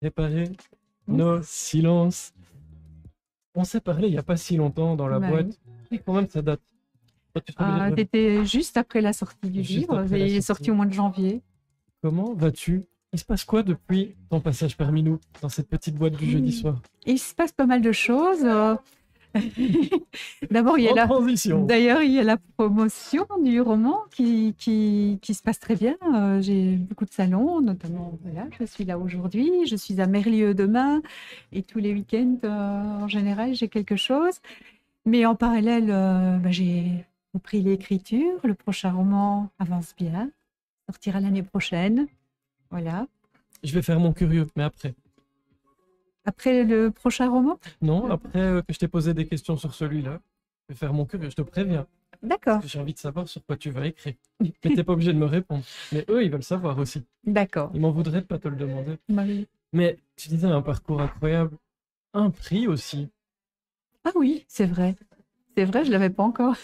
préparer nos silences. On s'est parlé il n'y a pas si longtemps dans la boîte. Et quand même, ça date. T'étais juste après la sortie du livre. Il est sorti au mois de janvier. Comment vas-tu? Il se passe quoi depuis ton passage parmi nous, dans cette petite boîte du jeudi soir? Il se passe pas mal de choses. D'abord, il y a la promotion du roman qui se passe très bien. J'ai beaucoup de salons, notamment, voilà, je suis là aujourd'hui, je suis à Merlieu demain, et tous les week-ends, en général, j'ai quelque chose. Mais en parallèle, j'ai repris l'écriture. Le prochain roman avance bien, sortira l'année prochaine. Voilà. Je vais faire mon curieux, mais après. Après le prochain roman? Non, après que je t'ai posé des questions sur celui-là, je vais faire mon curieux, je te préviens. D'accord. J'ai envie de savoir sur quoi tu vas écrire. Mais t'es pas obligé de me répondre. Mais eux, ils veulent savoir aussi. D'accord. Ils m'en voudraient de pas te le demander. Oui. Mais tu disais un parcours incroyable. Un prix aussi. Ah oui, c'est vrai. C'est vrai, je l'avais pas encore.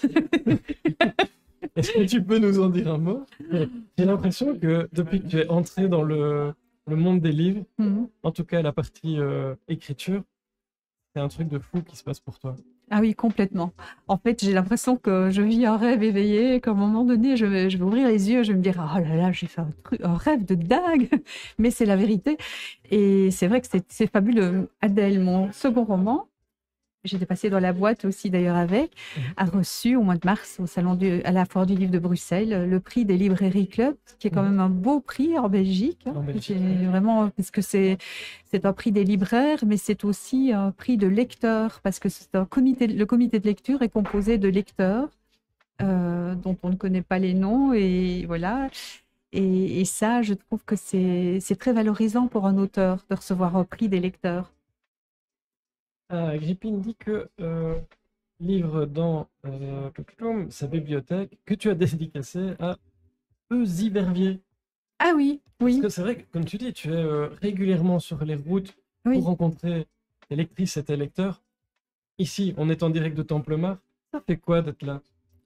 Est-ce que tu peux nous en dire un mot? J'ai l'impression que depuis que tu es entré dans le monde des livres, en tout cas la partie écriture, c'est un truc de fou qui se passe pour toi. Ah oui, complètement. En fait, j'ai l'impression que je vis un rêve éveillé, qu'à un moment donné, je vais ouvrir les yeux, je vais me dire « Oh là là, j'ai fait un rêve de dingue !» Mais c'est la vérité. Et c'est vrai que c'est fabuleux. Adèle, mon second roman, j'étais passée dans la boîte aussi d'ailleurs avec, a reçu au mois de mars à la Foire du Livre de Bruxelles le prix des librairies club, qui est quand même un beau prix en Belgique. Vraiment, parce que c'est un prix des libraires, mais c'est aussi un prix de lecteurs, parce que le comité de lecture est composé de lecteurs dont on ne connaît pas les noms, et voilà. Et ça, je trouve que c'est très valorisant pour un auteur de recevoir un prix des lecteurs. Grippine dit que livre dans sa bibliothèque que tu as dédicacé à Eusie Verviers. Ah oui, oui. Parce que c'est vrai que, comme tu dis, tu es régulièrement sur les routes pour rencontrer tes lectrices et tes lecteurs. Ici, on est en direct de Templemar. Ça fait quoi d'être là?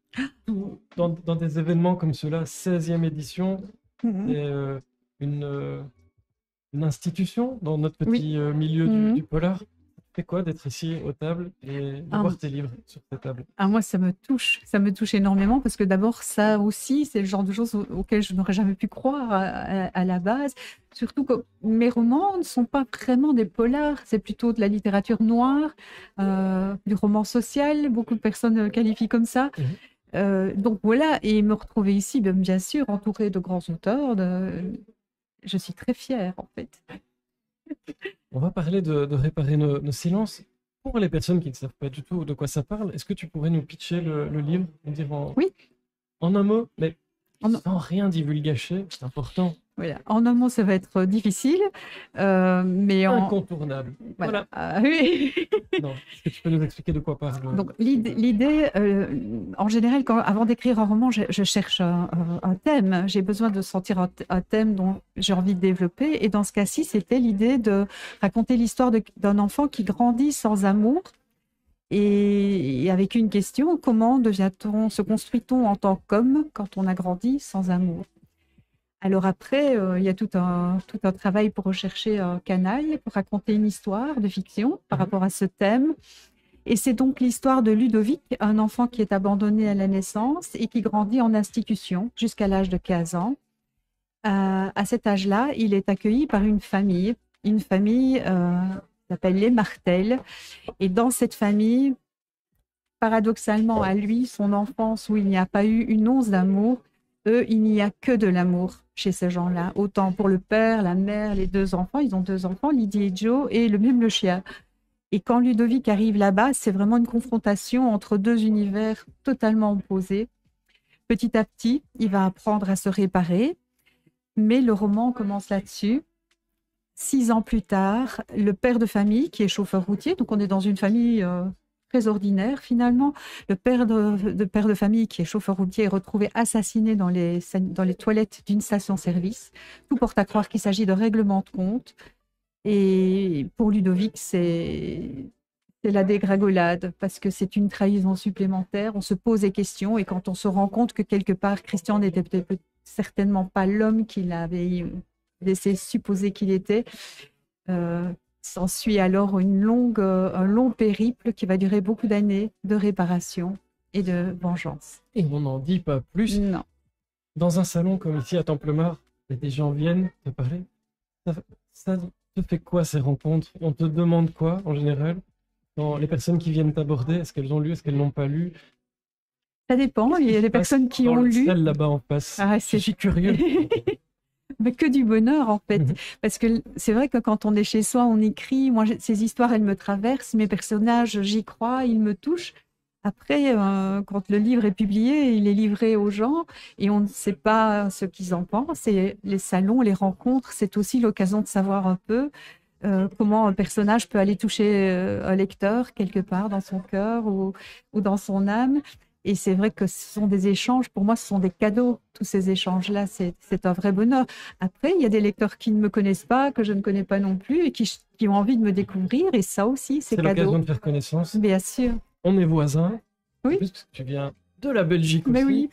Dans des événements comme ceux-là, 16e édition, c'est une institution dans notre petit milieu du polar. Ça fait quoi d'être ici aux tables et de voir tes livres sur tes tables? Moi, ça me touche énormément, parce que d'abord, ça aussi, c'est le genre de choses auxquelles je n'aurais jamais pu croire à la base. Surtout que mes romans ne sont pas vraiment des polars, c'est plutôt de la littérature noire, du roman social, beaucoup de personnes qualifient comme ça. Donc voilà, et me retrouver ici, bien sûr, entourée de grands auteurs, je suis très fière en fait. On va parler de réparer nos silences. Pour les personnes qui ne savent pas du tout de quoi ça parle, est-ce que tu pourrais nous pitcher le livre, nous dire en un mot, mais sans rien divulgacher, c'est important. Voilà. En un mot, ça va être difficile, mais incontournable. Voilà. Oui. Non, est-ce que tu peux nous expliquer de quoi parle? Donc, l'idée, en général, avant d'écrire un roman, je cherche un thème. J'ai besoin de sentir un thème dont j'ai envie de développer. Et dans ce cas-ci, c'était l'idée de raconter l'histoire d'un enfant qui grandit sans amour. Et avec une question, comment se construit-on en tant qu'homme quand on a grandi sans amour? Alors après, il y a tout un travail pour rechercher un canal, pour raconter une histoire de fiction par rapport à ce thème. Et c'est donc l'histoire de Ludovic, un enfant qui est abandonné à la naissance et qui grandit en institution jusqu'à l'âge de 15 ans. À cet âge-là, il est accueilli par une famille qui s'appelle les Martel. Et dans cette famille, paradoxalement à lui, son enfance où il n'y a pas eu une once d'amour, il n'y a que de l'amour chez ces gens-là. Autant pour le père, la mère, les deux enfants. Ils ont deux enfants, Lydie et Joe, et même le chien. Et quand Ludovic arrive là-bas, c'est vraiment une confrontation entre deux univers totalement opposés. Petit à petit, il va apprendre à se réparer, mais le roman commence là-dessus. 6 ans plus tard, le père de famille, qui est chauffeur routier, donc on est dans une famille très ordinaire finalement, le père de famille, qui est chauffeur routier, est retrouvé assassiné dans les toilettes d'une station-service. Tout porte à croire qu'il s'agit de règlement de compte. Et pour Ludovic, c'est la dégringolade, parce que c'est une trahison supplémentaire. On se pose des questions, et quand on se rend compte que quelque part, Christian n'était peut-être certainement pas l'homme qu'il avait laissé supposer qu'il était, S'ensuit alors un long périple qui va durer beaucoup d'années de réparation et de vengeance. Et on n'en dit pas plus. Non. Dans un salon comme ici à Templemar, des gens viennent te parler. Ça te fait quoi ces rencontres? On te demande quoi en général? Dans les personnes qui viennent t'aborder, est-ce qu'elles ont lu, est-ce qu'elles n'ont pas lu? Ça dépend. Il y a des personnes qui ont lu. Celle là-bas en face. Je suis curieux. Mais que du bonheur en fait, parce que c'est vrai que quand on est chez soi, on écrit. Moi, ces histoires, elles me traversent. Mes personnages, j'y crois, ils me touchent. Après, quand le livre est publié, il est livré aux gens et on ne sait pas ce qu'ils en pensent. Et les salons, les rencontres, c'est aussi l'occasion de savoir un peu comment un personnage peut aller toucher un lecteur quelque part dans son cœur ou dans son âme. Et c'est vrai que ce sont des échanges, pour moi, ce sont des cadeaux, tous ces échanges-là, c'est un vrai bonheur. Après, il y a des lecteurs qui ne me connaissent pas, que je ne connais pas non plus, et qui ont envie de me découvrir, et ça aussi, c'est cadeau. C'est l'occasion de faire connaissance. Bien sûr. On est voisins. Oui. Parce que tu viens de la Belgique aussi. Mais oui.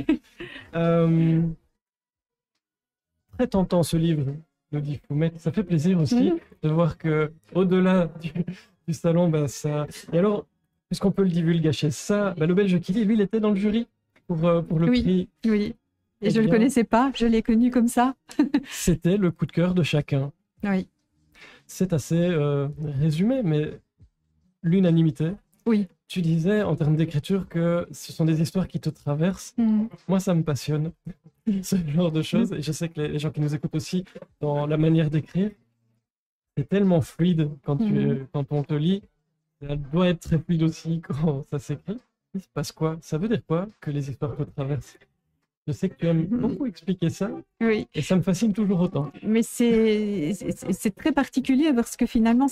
Très tentant ce livre, Lodi Foumet. Ça fait plaisir aussi de voir que au-delà du salon, ça... Et alors, puisqu'on peut le divulgacher, ça, le Belge Kili, lui, il était dans le jury pour le prix. Oui, et je ne le connaissais pas, je l'ai connu comme ça. C'était le coup de cœur de chacun. Oui. C'est assez résumé, mais l'unanimité. Oui. Tu disais, en termes d'écriture, que ce sont des histoires qui te traversent. Moi, ça me passionne, ce genre de choses. Et je sais que les gens qui nous écoutent aussi, dans la manière d'écrire, c'est tellement fluide quand on te lit. Ça doit être très fluide aussi quand ça s'écrit. Il se passe quoi? Ça veut dire quoi que les histoires te traversent? Je sais que tu aimes beaucoup expliquer ça. Oui. Et ça me fascine toujours autant. Mais c'est très particulier parce que finalement,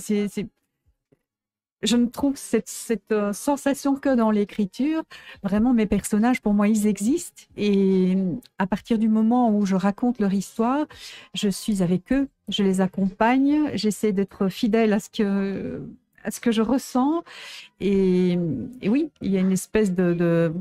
je ne trouve cette sensation que dans l'écriture. Vraiment, mes personnages, pour moi, ils existent. Et à partir du moment où je raconte leur histoire, je suis avec eux, je les accompagne, j'essaie d'être fidèle à ce que je ressens. Et oui, il y a une espèce de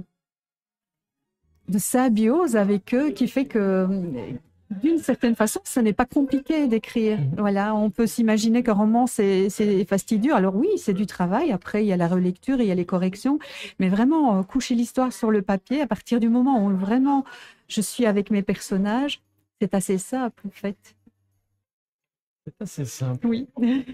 symbiose avec eux qui fait que, d'une certaine façon, ce n'est pas compliqué d'écrire. Voilà, on peut s'imaginer qu'un roman, c'est fastidieux. Alors oui, c'est du travail. Après, il y a la relecture, il y a les corrections. Mais vraiment, coucher l'histoire sur le papier, à partir du moment où vraiment je suis avec mes personnages, c'est assez simple, en fait. C'est assez simple. Oui.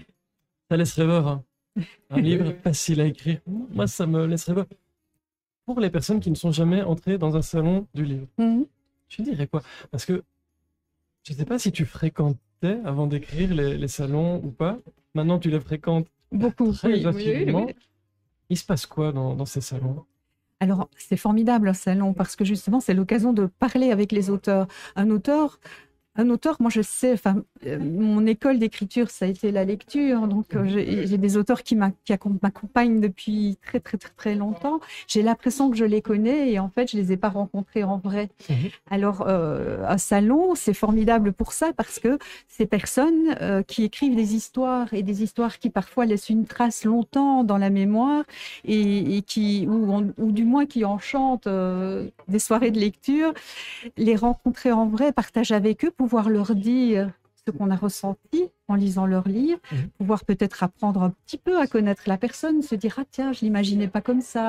Ça laisse rêveur, hein. Un livre facile à écrire. Moi, ça me laisse rêveur. Pour les personnes qui ne sont jamais entrées dans un salon du livre, tu dirais quoi? Parce que je ne sais pas si tu fréquentais avant d'écrire les salons ou pas. Maintenant, tu les fréquentes beaucoup, très assidûment. Oui. Il se passe quoi dans ces salons? Alors, c'est formidable un salon parce que justement, c'est l'occasion de parler avec les auteurs. Un auteur, moi je sais, mon école d'écriture, ça a été la lecture, donc j'ai des auteurs qui m'accompagnent depuis très, très, très, très longtemps. J'ai l'impression que je les connais et en fait, je ne les ai pas rencontrés en vrai. Alors, un salon, c'est formidable pour ça parce que ces personnes qui écrivent des histoires et des histoires qui parfois laissent une trace longtemps dans la mémoire et ou du moins qui enchantent des soirées de lecture, les rencontrer en vrai, partager avec eux, pouvoir leur dire ce qu'on a ressenti en lisant leur livre, pouvoir peut-être apprendre un petit peu à connaître la personne, se dire « Ah tiens, je ne l'imaginais pas comme ça ».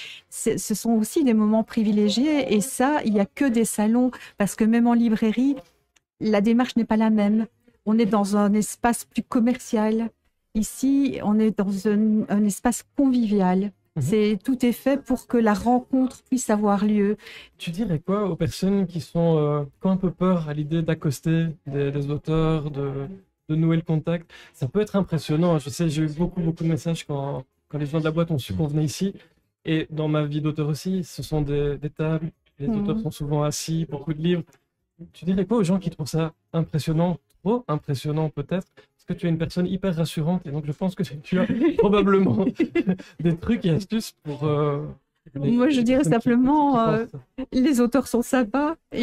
Ce sont aussi des moments privilégiés et ça, il n'y a que des salons parce que même en librairie, la démarche n'est pas la même. On est dans un espace plus commercial. Ici, on est dans un espace convivial. Tout est fait pour que la rencontre puisse avoir lieu. Tu dirais quoi aux personnes qui ont un peu peur à l'idée d'accoster des auteurs, de nouer le contact? Ça peut être impressionnant. Je sais, j'ai eu beaucoup de messages quand les gens de la boîte ont su qu'on venait ici. Et dans ma vie d'auteur aussi, ce sont des tables. Les auteurs sont souvent assis, beaucoup de livres. Tu dirais quoi aux gens qui trouvent ça impressionnant, trop impressionnant peut-être? Parce que tu es une personne hyper rassurante et donc je pense que tu as probablement des trucs et astuces pour... Moi, je dirais simplement, les auteurs sont sympas et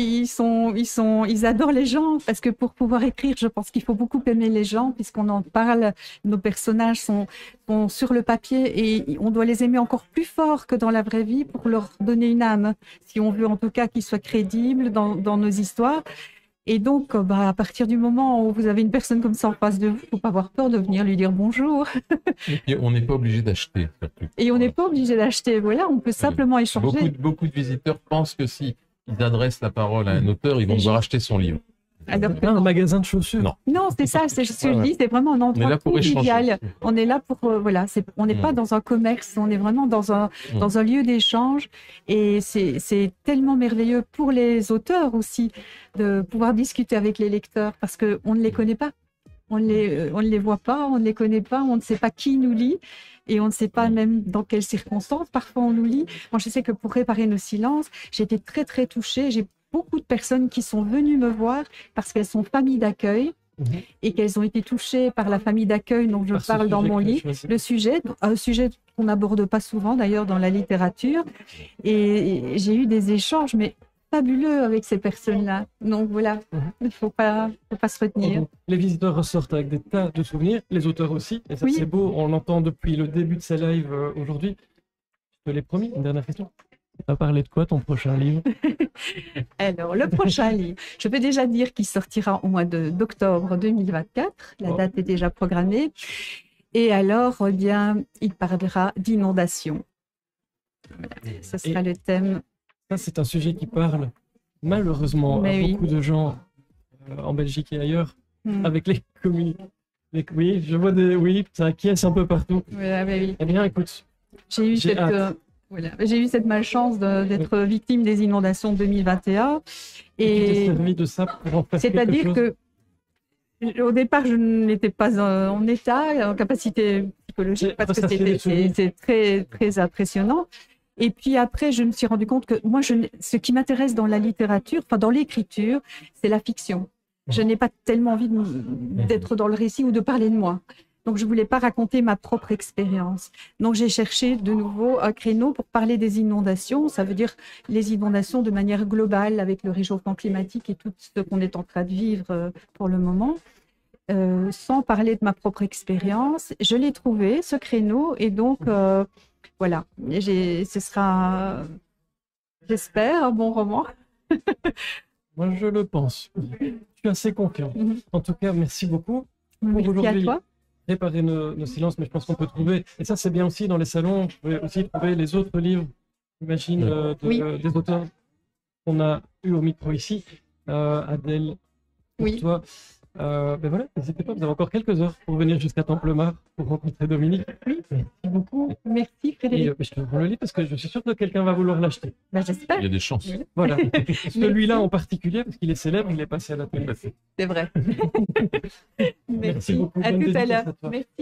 ils adorent les gens parce que pour pouvoir écrire, je pense qu'il faut beaucoup aimer les gens puisqu'on en parle. Nos personnages sont sur le papier et on doit les aimer encore plus fort que dans la vraie vie pour leur donner une âme, si on veut en tout cas qu'ils soient crédibles dans nos histoires. Et donc, à partir du moment où vous avez une personne comme ça en face de vous, il ne faut pas avoir peur de venir lui dire bonjour. Et on n'est pas obligé d'acheter. Et on n'est pas obligé d'acheter. Voilà, on peut simplement échanger. Beaucoup de visiteurs pensent que si ils adressent la parole à un auteur, ils vont devoir acheter son livre. Alors, un magasin de chaussures. Non, c'est ça, c'est ce que je dis, c'est vraiment un endroit convivial. On est là pour, voilà, on n'est pas dans un commerce, on est vraiment dans un lieu d'échange. Et c'est tellement merveilleux pour les auteurs aussi de pouvoir discuter avec les lecteurs parce qu'on ne les connaît pas. On ne les voit pas, on ne les connaît pas, on ne sait pas qui nous lit et on ne sait pas même dans quelles circonstances parfois on nous lit. Moi, je sais que pour réparer nos silences, j'ai été très, très touchée. J'ai beaucoup de personnes qui sont venues me voir parce qu'elles sont familles d'accueil et qu'elles ont été touchées par la famille d'accueil dont je parle dans mon livre. Un sujet qu'on n'aborde pas souvent d'ailleurs dans la littérature. Et j'ai eu des échanges, mais fabuleux avec ces personnes-là. Donc voilà, il ne faut pas se retenir. Les visiteurs ressortent avec des tas de souvenirs, les auteurs aussi. Et ça, c'est beau, on l'entend depuis le début de ces lives aujourd'hui. Je te l'ai promis, une dernière question. Tu vas parler de quoi ton prochain livre? Alors, le prochain livre, je peux déjà dire qu'il sortira au mois d'octobre 2024. La date est déjà programmée. Et alors, eh bien, il parlera d'inondation. Voilà, ce sera le thème. Ça, c'est un sujet qui parle malheureusement à beaucoup de gens en Belgique et ailleurs, avec les communautés. Oui, je vois ça acquiesce un peu partout. Oui. Eh bien, écoute, j'ai eu cette malchance d'être victime des inondations 2021. Et tu t'es servi de ça pour en faire quelque chose. C'est-à-dire que au départ, je n'étais pas en état, en capacité psychologique, parce que c'est très, très impressionnant. Et puis après, je me suis rendu compte que moi, ce qui m'intéresse dans la littérature, enfin dans l'écriture, c'est la fiction. Je n'ai pas tellement envie d'être dans le récit ou de parler de moi. Donc, je ne voulais pas raconter ma propre expérience. Donc, j'ai cherché de nouveau un créneau pour parler des inondations. Ça veut dire les inondations de manière globale avec le réchauffement climatique et tout ce qu'on est en train de vivre pour le moment. Sans parler de ma propre expérience. Je l'ai trouvé, ce créneau, et donc... voilà, ce sera, j'espère, un bon roman. Moi, je le pense. Je suis assez confiant. En tout cas, merci beaucoup. Merci à toi. Réparer nos silences, mais je pense qu'on peut trouver, et ça c'est bien aussi dans les salons, vous pouvez aussi trouver les autres livres, j'imagine, des auteurs qu'on a eu au micro ici. Adèle, pour toi. Ben voilà, n'hésitez pas, vous avez encore quelques heures pour venir jusqu'à Templemar pour rencontrer Dominique. Oui, merci beaucoup. Merci Frédéric. Et, je te prends le livre parce que je suis sûr que quelqu'un va vouloir l'acheter. Ben, j'espère. Il y a des chances. Oui. Voilà. Celui-là en particulier, parce qu'il est célèbre, il est passé à la télé. C'est vrai. Merci beaucoup. À tout à l'heure. Merci.